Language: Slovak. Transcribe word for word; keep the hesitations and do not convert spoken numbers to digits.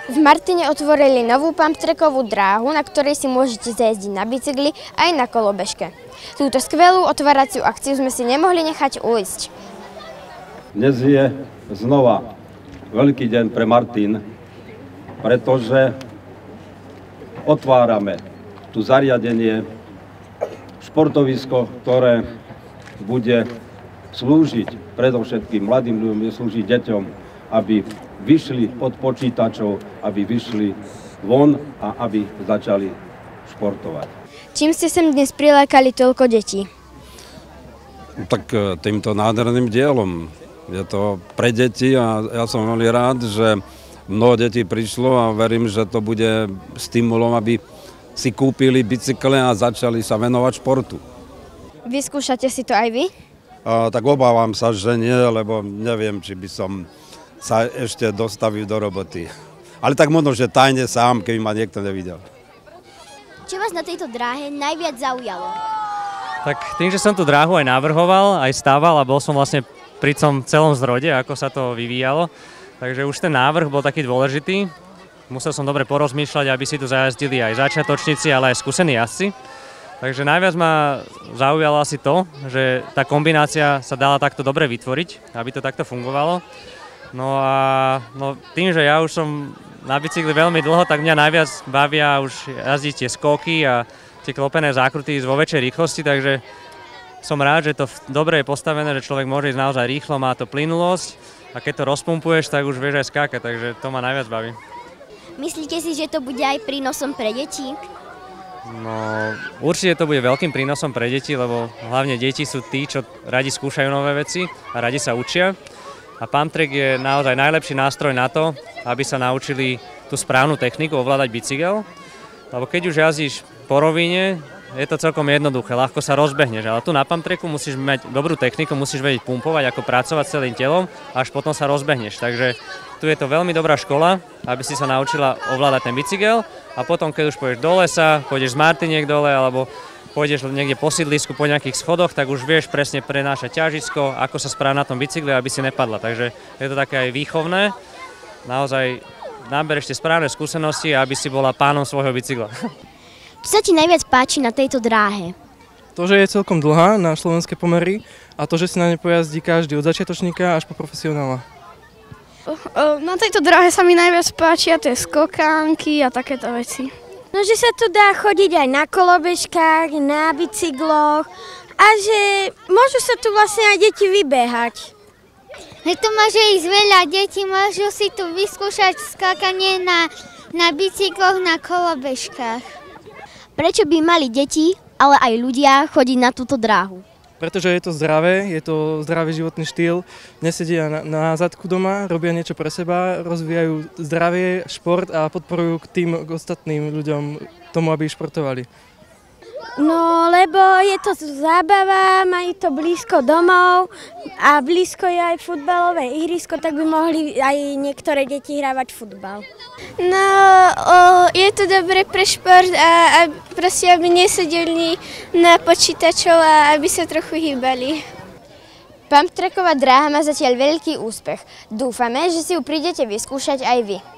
V Martine otvorili novú pumptrackovú dráhu, na ktorej si môžete zajazdiť na bicykli aj na kolobežke. Túto skvelú otváraciu akciu sme si nemohli nechať ujsť. Dnes je znova veľký deň pre Martin, pretože otvárame tu zariadenie, športovisko, ktoré bude slúžiť predovšetkým mladým ľuďom, bude slúžiť deťom, aby vyšli od počítačov, aby vyšli von a aby začali športovať. Čím ste sem dnes prilákali toľko detí? Tak týmto nádherným dielom. Je to pre deti a ja som veľmi rád, že mnoho detí prišlo a verím, že to bude stimulom, aby si kúpili bicykle a začali sa venovať športu. Vyskúšate si to aj vy? A, tak obávam sa, že nie, lebo neviem, či by som sa ešte dostavil do roboty. Ale tak možno, že tajne sám, keby ma niekto nevidel. Čo vás na tejto dráhe najviac zaujalo? Tak tým, že som tú dráhu aj navrhoval, aj stával a bol som vlastne pri tom celom zrode, ako sa to vyvíjalo. Takže už ten návrh bol taký dôležitý. Musel som dobre porozmýšľať, aby si tu zajazdili aj začiatočníci, ale aj skúsení jazdci. Takže najviac ma zaujalo asi to, že tá kombinácia sa dala takto dobre vytvoriť, aby to takto fungovalo. No a no, tým, že ja už som na bicykli veľmi dlho, tak mňa najviac bavia už jazdiť tie skoky a tie klopené zákruty vo väčšej rýchlosti, takže som rád, že to dobre je postavené, že človek môže ísť naozaj rýchlo, má to plynulosť a keď to rozpumpuješ, tak už vieš aj skákať, takže to ma najviac baví. Myslíte si, že to bude aj prínosom pre deti? No, určite to bude veľkým prínosom pre deti, lebo hlavne deti sú tí, čo radi skúšajú nové veci a radi sa učia. A pumptrack je naozaj najlepší nástroj na to, aby sa naučili tú správnu techniku ovládať bicykel. Lebo keď už jazdíš po rovine, je to celkom jednoduché, ľahko sa rozbehneš. Ale tu na pumptracku musíš mať dobrú techniku, musíš vedieť pumpovať, ako pracovať s celým telom, až potom sa rozbehneš. Takže tu je to veľmi dobrá škola, aby si sa naučila ovládať ten bicykel. A potom, keď už pôjdeš do lesa, pôjdeš z Martiniek dole, alebo pôjdeš niekde po sídlisku, po nejakých schodoch, tak už vieš presne prenášať ťažisko, ako sa správa na tom bicykle, aby si nepadla. Takže je to také aj výchovné. Naozaj nabereš tie správne skúsenosti, aby si bola pánom svojho bicykla. Čo sa ti najviac páči na tejto dráhe? To, že je celkom dlhá na slovenské pomery a to, že si na ne pojazdí každý od začiatočníka až po profesionála. Na tejto dráhe sa mi najviac páčia tie skokánky a takéto veci. No, že sa tu dá chodiť aj na kolobežkách, na bicykloch a že môžu sa tu vlastne aj deti vybehať. Že tu môže ísť veľa detí, môžu si tu vyskúšať skákanie na, na bicykloch, na kolobežkách. Prečo by mali deti, ale aj ľudia chodiť na túto dráhu? Pretože je to zdravé, je to zdravý životný štýl, nesedia na, na zadku doma, robia niečo pre seba, rozvíjajú zdravie, šport a podporujú k tým k ostatným ľuďom tomu, aby športovali. No, lebo je to zábava, majú to blízko domov a blízko je aj futbalové ihrisko, tak by mohli aj niektoré deti hrávať futbal. No, o, je to dobre pre šport a, a proste, aby nesedeli na počítačov a aby sa trochu hýbali. Pumptracková dráha má zatiaľ veľký úspech. Dúfame, že si ju prídete vyskúšať aj vy.